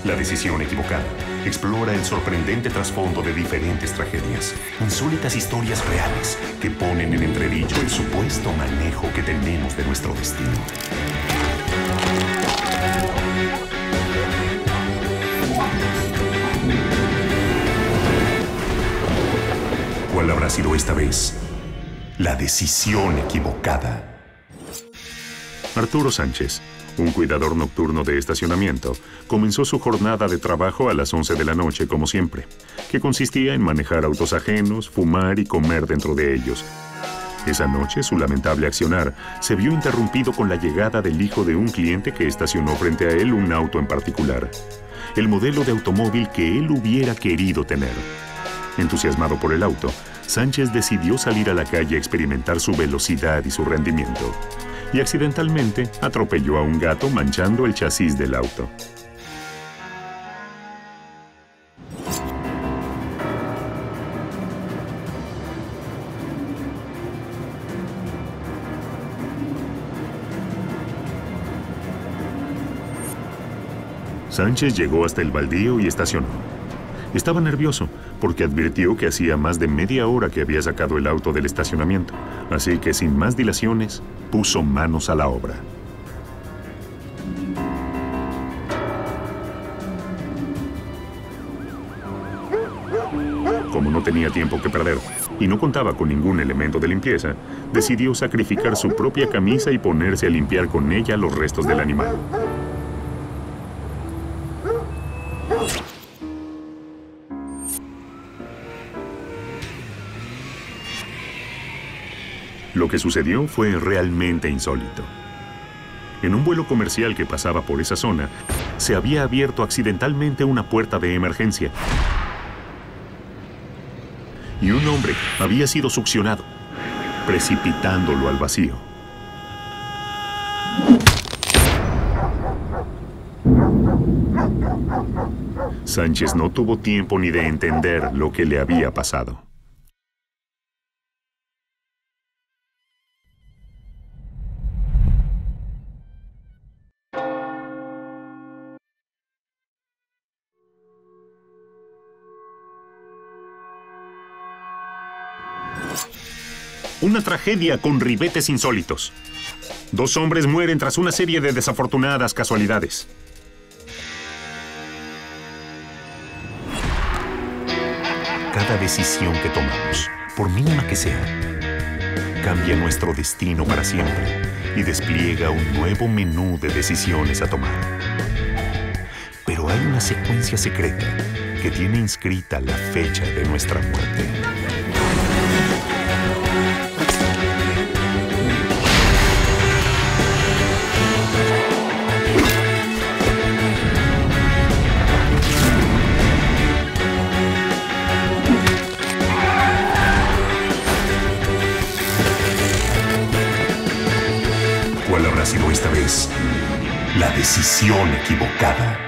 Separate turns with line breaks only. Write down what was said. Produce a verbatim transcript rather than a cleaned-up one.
La decisión equivocada explora el sorprendente trasfondo de diferentes tragedias, insólitas historias reales que ponen en entredicho el supuesto manejo que tenemos de nuestro destino. ¿Cuál habrá sido esta vez la decisión equivocada?
Arturo Sánchez, un cuidador nocturno de estacionamiento, comenzó su jornada de trabajo a las once de la noche, como siempre, que consistía en manejar autos ajenos, fumar y comer dentro de ellos. Esa noche, su lamentable accionar se vio interrumpido con la llegada del hijo de un cliente que estacionó frente a él un auto en particular, el modelo de automóvil que él hubiera querido tener. Entusiasmado por el auto, Sánchez decidió salir a la calle a experimentar su velocidad y su rendimiento, y accidentalmente atropelló a un gato manchando el chasis del auto. Sánchez llegó hasta el baldío y estacionó. Estaba nervioso porque advirtió que hacía más de media hora que había sacado el auto del estacionamiento, así que sin más dilaciones puso manos a la obra. Como no tenía tiempo que perder y no contaba con ningún elemento de limpieza, decidió sacrificar su propia camisa y ponerse a limpiar con ella los restos del animal. Lo que sucedió fue realmente insólito. En un vuelo comercial que pasaba por esa zona, se había abierto accidentalmente una puerta de emergencia. Y un hombre había sido succionado, precipitándolo al vacío. Sánchez no tuvo tiempo ni de entender lo que le había pasado. Una tragedia con ribetes insólitos. Dos hombres mueren tras una serie de desafortunadas casualidades.
Cada decisión que tomamos, por mínima que sea, cambia nuestro destino para siempre y despliega un nuevo menú de decisiones a tomar. Pero hay una secuencia secreta que tiene inscrita la fecha de nuestra muerte. ¿Cuál habrá sido esta vez la decisión equivocada?